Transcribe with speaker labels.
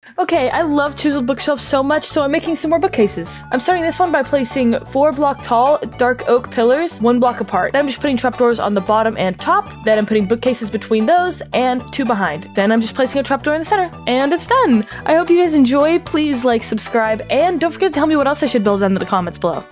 Speaker 1: Okay, I love chiseled bookshelves so much, so I'm making some more bookcases. I'm starting this one by placing 4 block tall dark oak pillars 1 block apart. Then I'm just putting trapdoors on the bottom and top. Then I'm putting bookcases between those and 2 behind. Then I'm just placing a trapdoor in the center. And it's done! I hope you guys enjoy. Please like, subscribe, and don't forget to tell me what else I should build down in the comments below.